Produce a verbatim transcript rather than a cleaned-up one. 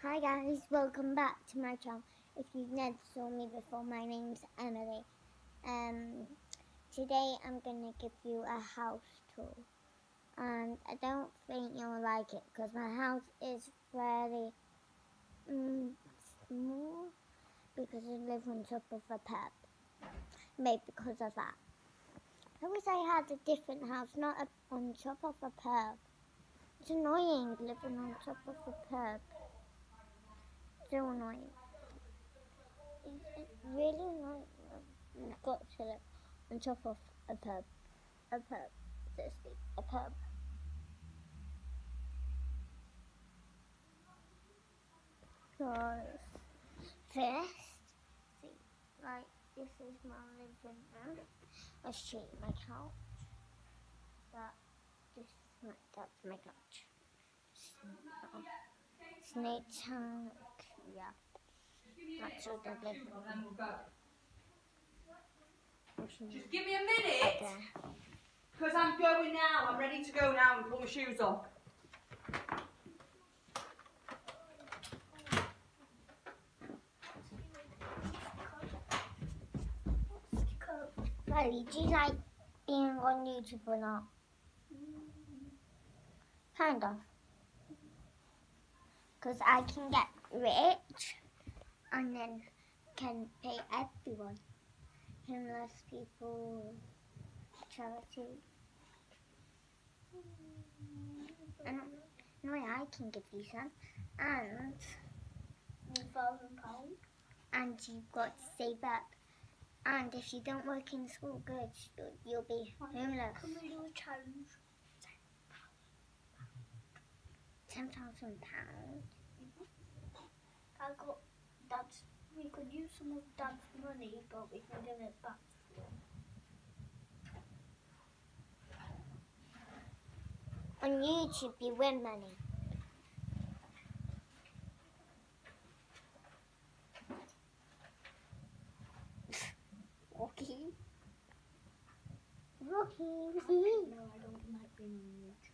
Hi guys, welcome back to my channel. If you've never saw me before, my name's Emily. Um, today I'm gonna give you a house tour, and I don't think you'll like it because my house is very um, small because I live on top of a pub. Maybe because of that. I wish I had a different house, not a, on top of a pub. It's annoying living on top of a pub. So annoying. It's really annoying. You've got to live on top of a pub. A pub. Seriously, a pub. So, first, see, like, this is my living room. I'll show you my couch. That, this is my, that's my couch. Snake tank, yeah. That's all the living room. Just give me a minute, because I'm going now. I'm ready to go now and put my shoes on. Riley, do you like being on YouTube or not? Kind of. Because I can get rich and then can pay everyone. Homeless people, charity. And no, I can give you some. And one thousand pounds. And you've got to save up. And if you don't work in school, good, you'll be homeless. Can we do a challenge? Ten thousand pounds. I got Dad's. We could use some of Dad's money, but we can give it back to him. On YouTube, you win money. Rocky. Rocky. No, I don't like being on